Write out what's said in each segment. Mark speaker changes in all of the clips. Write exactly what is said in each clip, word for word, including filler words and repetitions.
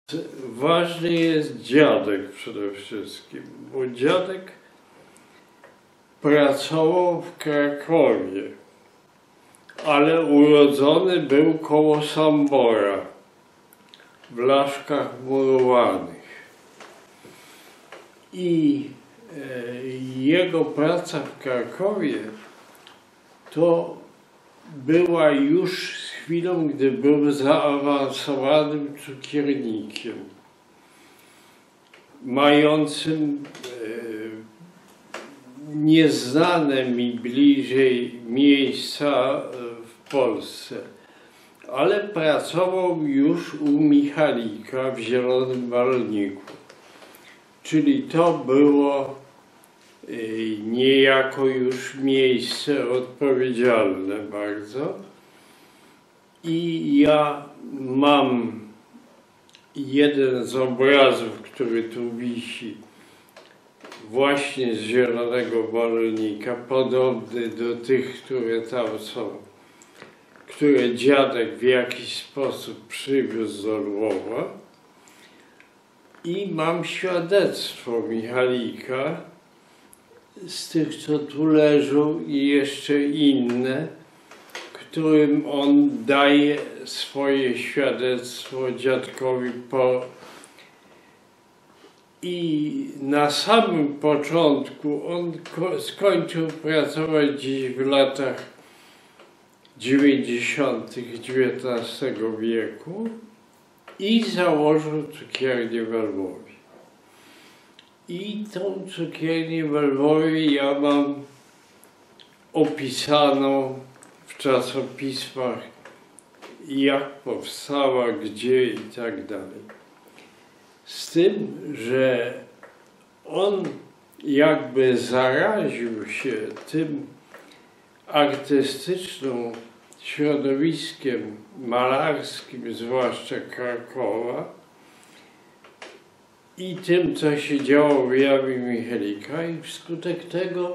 Speaker 1: Ważny jest dziadek przede wszystkim, bo dziadek pracował w Krakowie, ale urodzony był koło Sambora, w Laszkach Murowanych. I e, jego praca w Krakowie to była już z chwilą, gdy był zaawansowanym cukiernikiem, mającym e, nieznane mi bliżej miejsca w Polsce, ale pracował już u Michalika w Zielonym Walniku. Czyli to było niejako już miejsce odpowiedzialne bardzo. I ja mam jeden z obrazów, który tu wisi, właśnie z Zielonego Walnika, podobny do tych, które tam są, które dziadek w jakiś sposób przywiózł do Lwowa. I mam świadectwo Michalika z tych, co tu leżą, i jeszcze inne, którym on daje swoje świadectwo dziadkowi po. I na samym początku on skończył pracować gdzieś w latach dziewięćdziesiątych dziewiętnastego wieku i założył cukiernię w Lwowie. I tą cukiernię w Lwowie ja mam opisaną w czasopismach, jak powstała, gdzie i tak dalej. Z tym, że on jakby zaraził się tym artystycznym środowiskiem malarskim, zwłaszcza Krakowa, i tym, co się działo w jawie Michalika, i wskutek tego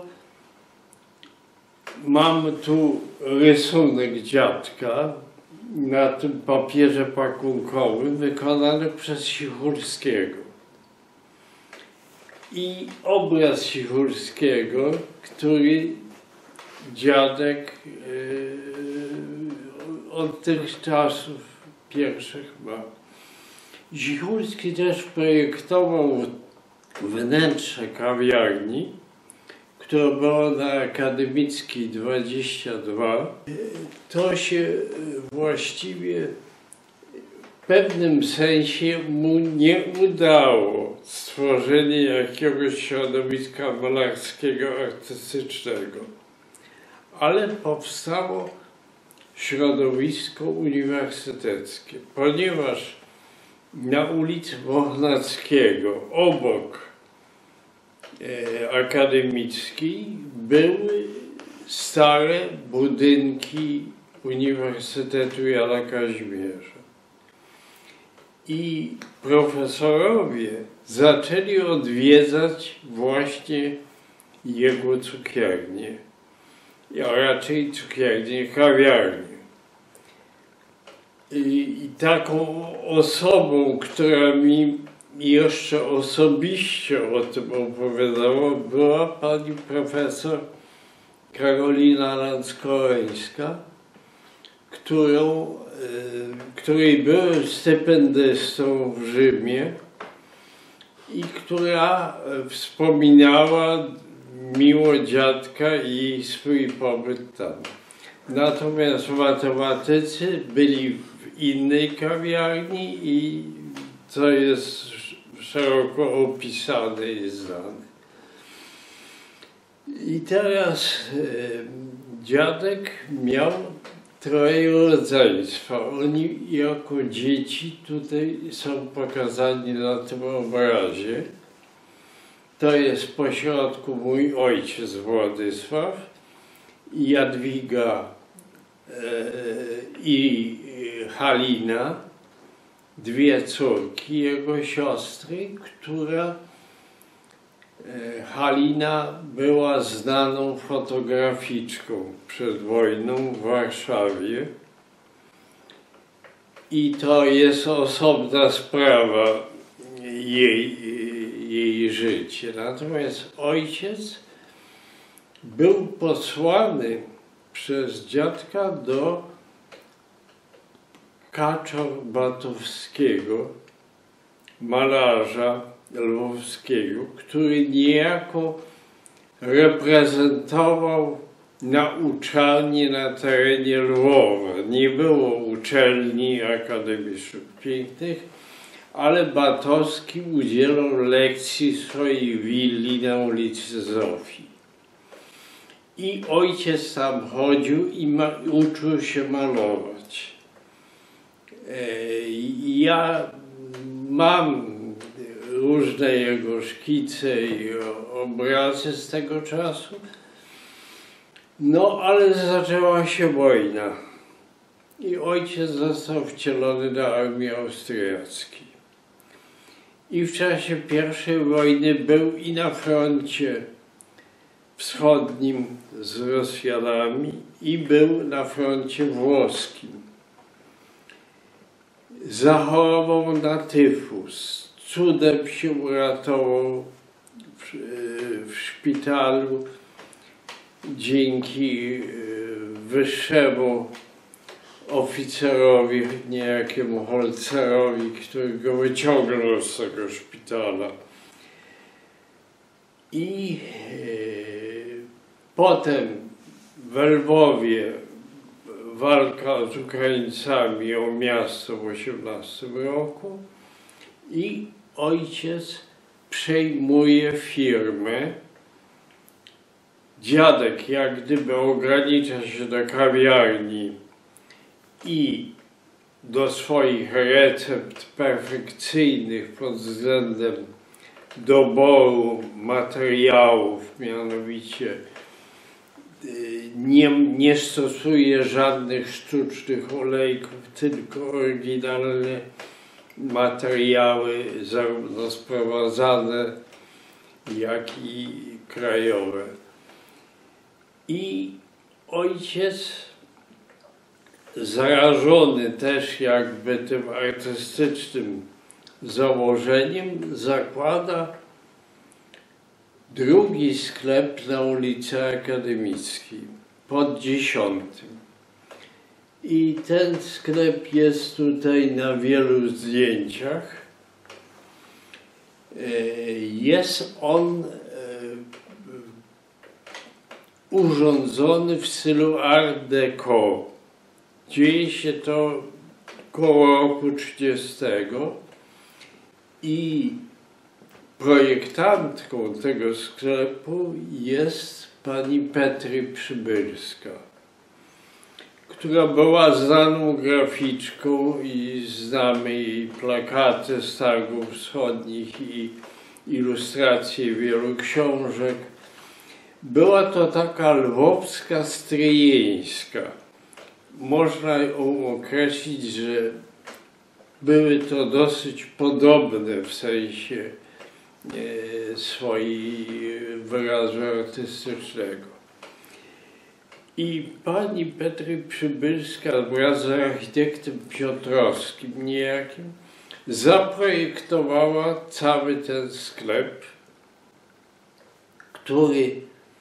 Speaker 1: mam tu rysunek dziadka na tym papierze pakunkowym wykonany przez Sichurskiego. I obraz Sichurskiego, który dziadek yy, od tych czasów pierwszych ma. Sichurski też projektował wnętrze kawiarni, która była na Akademickiej dwadzieścia dwa. To się właściwie w pewnym sensie mu nie udało, stworzenie jakiegoś środowiska malarskiego, artystycznego. Ale powstało środowisko uniwersyteckie, ponieważ na ulicy Wochnackiego, obok e, Akademickiej, były stare budynki Uniwersytetu Jana Kazimierza. I profesorowie zaczęli odwiedzać właśnie jego cukiernię, a raczej cukiernię, kawiarnię. I, I taką osobą, która mi jeszcze osobiście o tym opowiadała, była pani profesor Karolina Lanskoreńska, którą, której byłem stypendystą w Rzymie i która wspominała miło dziadka i swój pobyt tam. Natomiast matematycy byli w innej kawiarni i to jest szeroko opisane i znane. I teraz e, dziadek miał troje rodzeństwa. Oni jako dzieci tutaj są pokazani na tym obrazie. To jest pośrodku mój ojciec Władysław, Jadwiga e, i Halina, dwie córki jego siostry, która e, Halina była znaną fotograficzką przed wojną w Warszawie i to jest osobna sprawa jej, jej życie. Natomiast ojciec był posłany przez dziadka do Kaczor-Batowskiego, malarza lwowskiego, który niejako reprezentował nauczanie na terenie Lwowa. Nie było uczelni Akademii Sztuk Pięknych, ale Batowski udzielał lekcji w swojej willi na ulicy Zofii. I ojciec tam chodził i ma, uczył się malować. Ja mam różne jego szkice i obrazy z tego czasu, no ale zaczęła się wojna i ojciec został wcielony do armii austriackiej. I w czasie pierwszej wojny był i na froncie wschodnim z Rosjanami i był na froncie włoskim. Zachorował na tyfus. Cudem się uratował w, w szpitalu dzięki wyższemu oficerowi, niejakiemu Holcerowi, który go wyciągnął z tego szpitala. I e, potem w Lwowie walka z Ukraińcami o miasto w osiemnastym roku i ojciec przejmuje firmę. Dziadek jak gdyby ogranicza się do kawiarni i do swoich recept perfekcyjnych pod względem doboru materiałów, mianowicie nie, nie stosuje żadnych sztucznych olejków, tylko oryginalne materiały, zarówno sprowadzane, jak i krajowe. I ojciec, zarażony też jakby tym artystycznym założeniem, zakłada drugi sklep na ulicy Akademickiej, pod Dziesiątym. I ten sklep jest tutaj na wielu zdjęciach. Jest on urządzony w stylu Art Deco. Dzieje się to koło roku trzydziestego i projektantką tego sklepu jest pani Petry Przybylska, która była znaną graficzką i znamy jej plakaty z targów wschodnich i ilustracje wielu książek. Była to taka lwowska stryjeńska. Można ją określić, że były to dosyć podobne w sensie e, swojej wyrazu artystycznego. I pani Petry Przybylska wraz z architektem Piotrowskim niejakim zaprojektowała cały ten sklep, który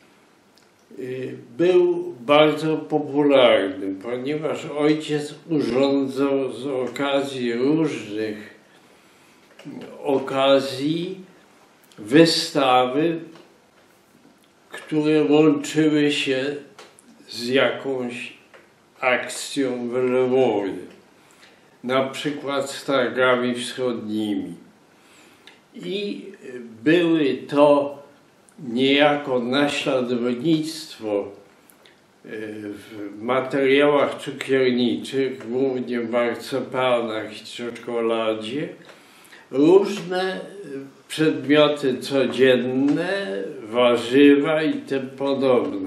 Speaker 1: był bardzo popularny, ponieważ ojciec urządzał z okazji różnych okazji wystawy, które łączyły się z jakąś akcją w Lwowie, na przykład z targami wschodnimi. I były to niejako naśladownictwo w materiałach cukierniczych, głównie w marcepanach i czekoladzie, różne przedmioty codzienne, warzywa i tym podobne.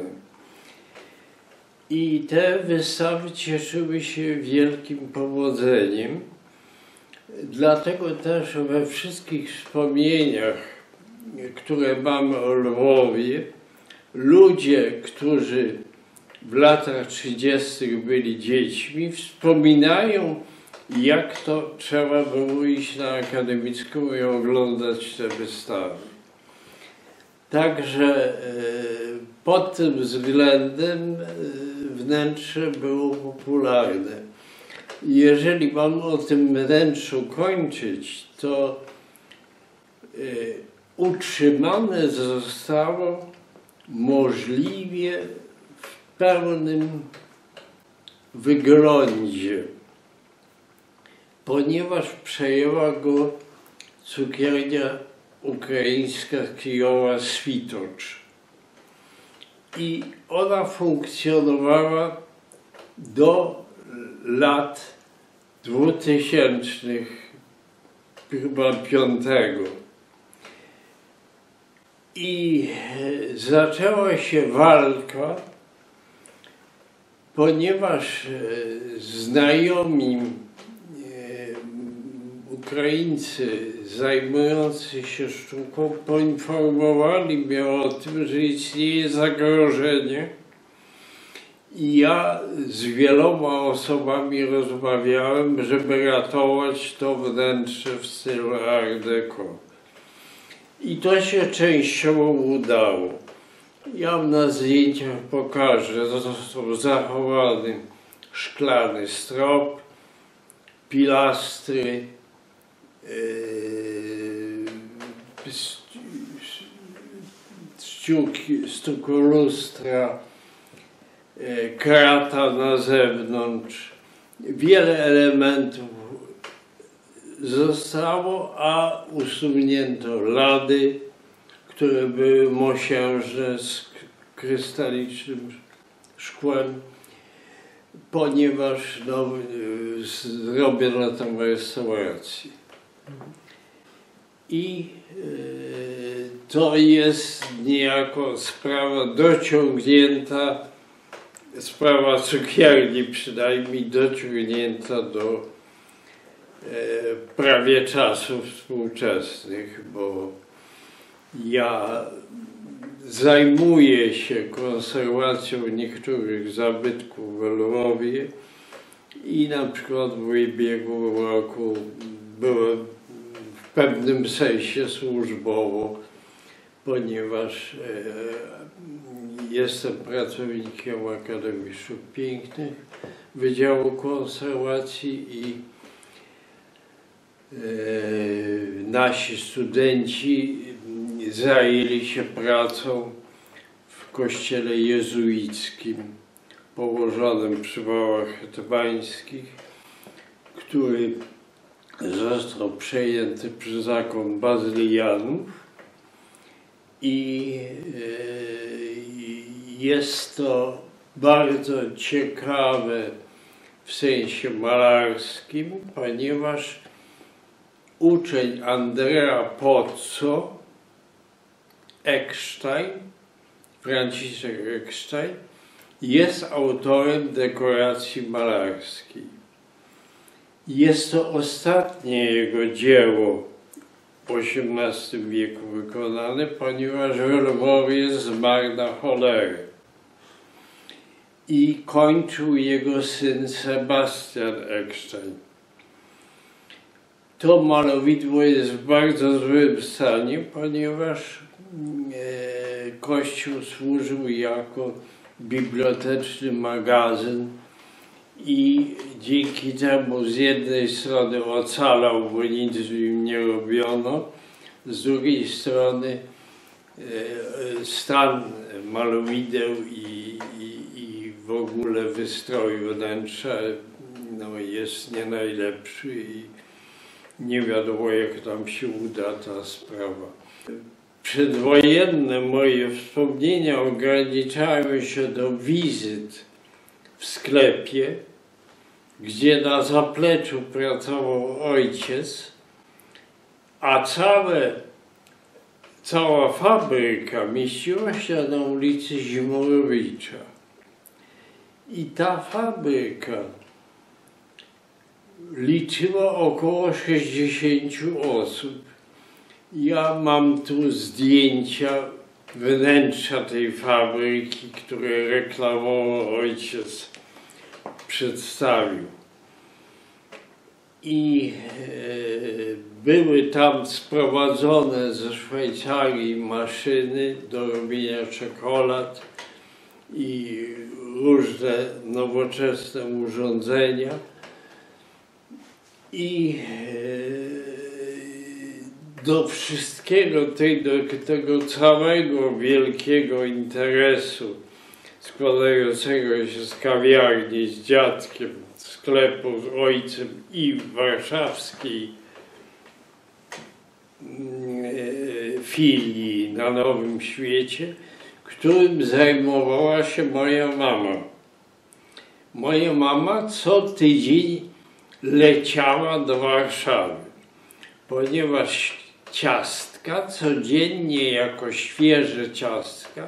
Speaker 1: I te wystawy cieszyły się wielkim powodzeniem, dlatego też we wszystkich wspomnieniach, które mamy o Lwowie, ludzie, którzy w latach trzydziestych byli dziećmi, wspominają jak to trzeba było iść na akademicką i oglądać te wystawy. Także pod tym względem wnętrze było popularne. Jeżeli mam o tym wnętrzu kończyć, to utrzymane zostało możliwie w pełnym wyglądzie, ponieważ przejęła go cukiernia ukraińska Kijowa Switocz. I ona funkcjonowała do lat dwutysięcznych, chyba piątego. I zaczęła się walka, ponieważ znajomi Ukraińcy zajmujący się sztuką poinformowali mnie o tym, że istnieje zagrożenie. I ja z wieloma osobami rozmawiałem, żeby ratować to wnętrze w stylu Art Deco. I to się częściowo udało. Ja na zdjęciach pokażę, został zachowany szklany strop, pilastry, yy, sztuki, sztuku lustra, yy, krata na zewnątrz. Wiele elementów zostało, a usunięto lady, które były mosiężne z krystalicznym szkłem, ponieważ no, zrobiono tam restaurację. I y, to jest niejako sprawa dociągnięta, sprawa cukierni przynajmniej dociągnięta do prawie czasów współczesnych, bo ja zajmuję się konserwacją niektórych zabytków w Lwowie i na przykład w ubiegłym roku byłem w pewnym sensie służbowo, ponieważ jestem pracownikiem Akademii Sztuk Pięknych, Wydziału Konserwacji i nasi studenci zajęli się pracą w kościele jezuickim położonym przy Wałach Hetmańskich, który został przejęty przez zakon Bazylianów i jest to bardzo ciekawe w sensie malarskim, ponieważ uczeń Andrea Pozzo, Eckstein, Franciszek Eckstein, jest autorem dekoracji malarskiej. Jest to ostatnie jego dzieło w osiemnastym wieku wykonane, ponieważ w Lwowie zmarł na cholerę. I kończył jego syn Sebastian Eckstein. To malowidło jest w bardzo złym stanie, ponieważ e, Kościół służył jako biblioteczny magazyn i dzięki temu z jednej strony ocalał, bo nic z nim nie robiono, z drugiej strony e, stan malowideł i, i, i w ogóle wystroju wnętrza no, jest nie najlepszy i nie wiadomo, jak tam się uda ta sprawa. Przedwojenne moje wspomnienia ograniczały się do wizyt w sklepie, gdzie na zapleczu pracował ojciec, a całe, cała fabryka mieściła się na ulicy Zimorowicza. I ta fabryka liczyła około sześćdziesięciu osób. Ja mam tu zdjęcia wnętrza tej fabryki, które reklamowo ojciec przedstawił. i były tam sprowadzone ze Szwajcarii maszyny do robienia czekolad i różne nowoczesne urządzenia. I do wszystkiego tego, tego całego wielkiego interesu składającego się z kawiarni, z dziadkiem, sklepu z ojcem i warszawskiej filii na Nowym Świecie, którym zajmowała się moja mama. Moja mama co tydzień leciała do Warszawy, ponieważ ciastka codziennie jako świeże ciastka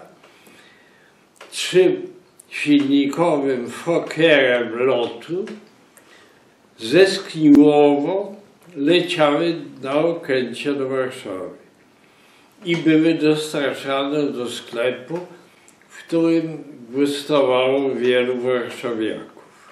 Speaker 1: trzysilnikowym Fockerem lotu ze Skniłowo leciały na Okręcie do Warszawy i były dostarczane do sklepu, w którym gustowało wielu warszawiaków.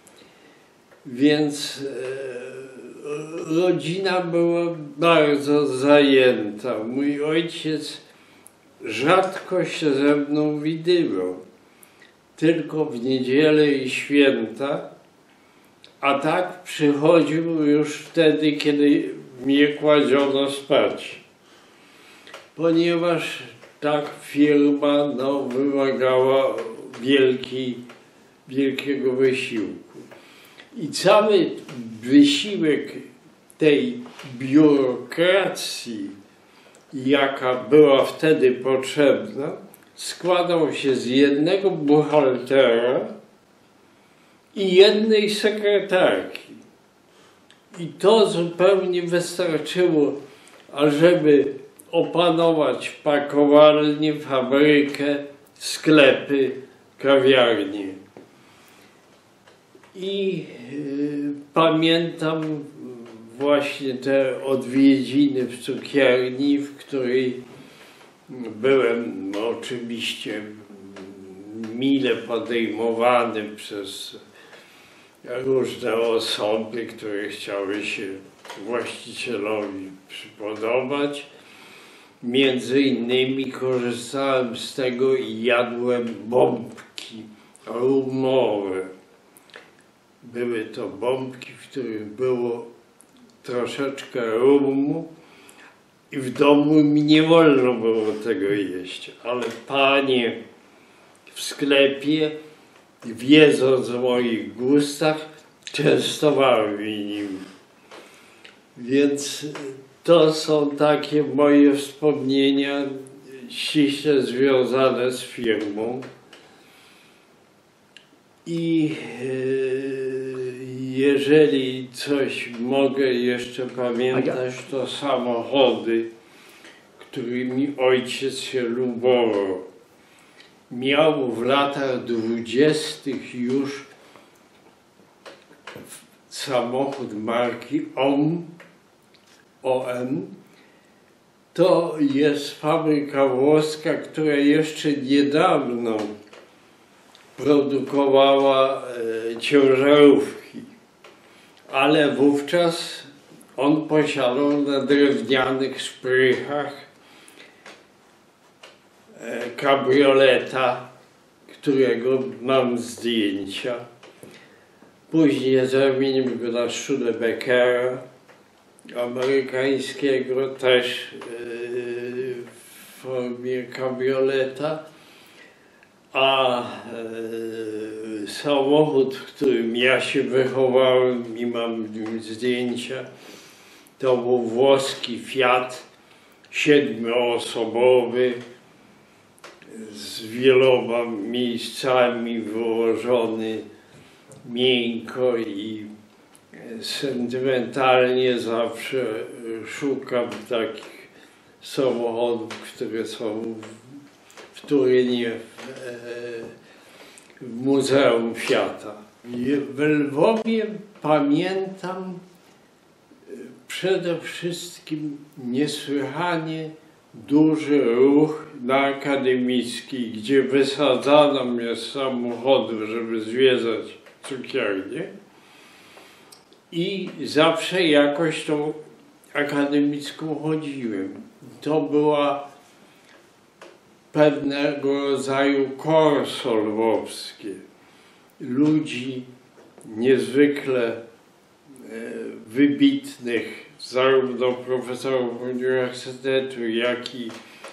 Speaker 1: Więc e, rodzina była bardzo zajęta. Mój ojciec rzadko się ze mną widywał, tylko w niedzielę i święta, a tak przychodził już wtedy, kiedy mnie kładziono spać, ponieważ tak firma no, wymagała wielki, wielkiego wysiłku. I cały wysiłek tej biurokracji, jaka była wtedy potrzebna, składał się z jednego buchaltera i jednej sekretarki. I to zupełnie wystarczyło, ażeby opanować pakowalnię, fabrykę, sklepy, kawiarnie. I y, pamiętam właśnie te odwiedziny w cukierni, w której byłem no, oczywiście mile podejmowany przez różne osoby, które chciały się właścicielowi przypodobać. Między innymi korzystałem z tego i jadłem bombki rumowe. Były to bombki, w których było troszeczkę rumu i w domu mi nie wolno było tego jeść, ale panie w sklepie, wiedząc o moich gustach, częstowały mnie nim. Więc to są takie moje wspomnienia ściśle związane z firmą. I jeżeli coś mogę jeszcze pamiętać, to samochody, którymi ojciec się lubował. Miał w latach dwudziestych już samochód marki O M. O M. To jest fabryka włoska, która jeszcze niedawno produkowała e, ciężarówki, ale wówczas on posiadał na drewnianych szprychach e, kabrioleta, którego mam zdjęcia. Później zamienił go na Studebakera amerykańskiego, też e, w formie kabrioleta. A e, samochód, w którym ja się wychowałem i mam w nim zdjęcia, to był włoski Fiat siedmioosobowy z wieloma miejscami, wyłożony miękko i sentymentalnie zawsze szukam takich samochodów, które są w Turynie, w, w Muzeum Fiata. W Lwowie pamiętam przede wszystkim niesłychanie duży ruch na Akademickiej, gdzie wysadzano mnie z samochodu, żeby zwiedzać cukiernię. i zawsze jakoś tą akademicką chodziłem. To była pewnego rodzaju korso lwowskie. Ludzi niezwykle e, wybitnych, zarówno profesorów uniwersytetu, jak i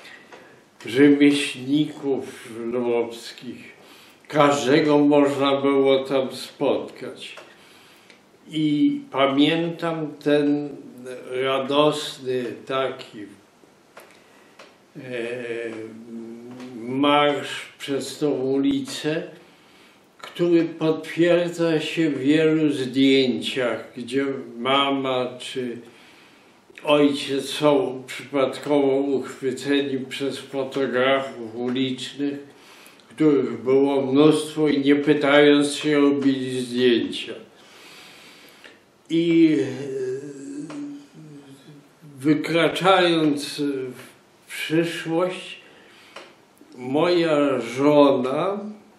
Speaker 1: rzemieślników lwowskich. Każdego można było tam spotkać. I pamiętam ten radosny taki e, marsz przez tą ulicę, który potwierdza się w wielu zdjęciach, gdzie mama czy ojciec są przypadkowo uchwyceni przez fotografów ulicznych, których było mnóstwo i nie pytając się robili zdjęcia. I wykraczając w przyszłość, moja żona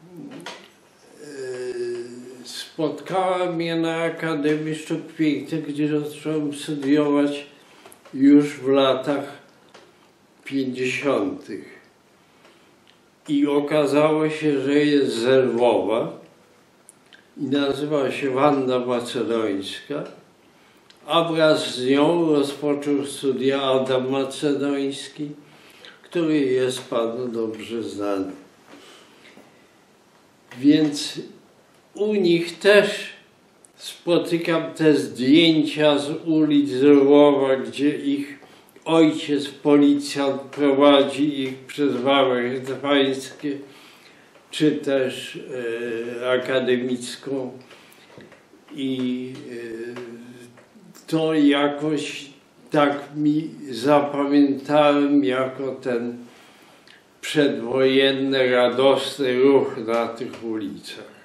Speaker 1: spotkała mnie na Akademii Sztuk Pięknych, gdzie zacząłem studiować już w latach pięćdziesiątych. I okazało się, że jest z Lwowa i nazywa się Wanda Macedońska, a wraz z nią rozpoczął studia Adam Macedoński, który jest panu dobrze znany. Więc u nich też spotykam te zdjęcia z ulic Lwowa, gdzie ich ojciec, policjant, prowadzi ich przez Wawry Pańskie, czy też e, akademicką. I e, to jakoś tak mi zapamiętałem jako ten przedwojenny, radosny ruch na tych ulicach.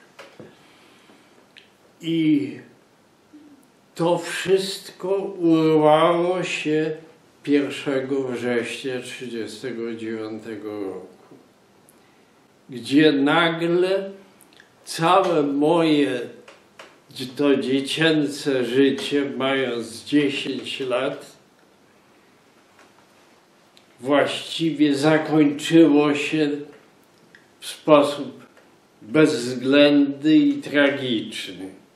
Speaker 1: I to wszystko urwało się pierwszego września tysiąc dziewięćset trzydziestego dziewiątego roku, gdzie nagle całe moje to dziecięce życie, mając dziesięć lat, właściwie zakończyło się w sposób bezwzględny i tragiczny.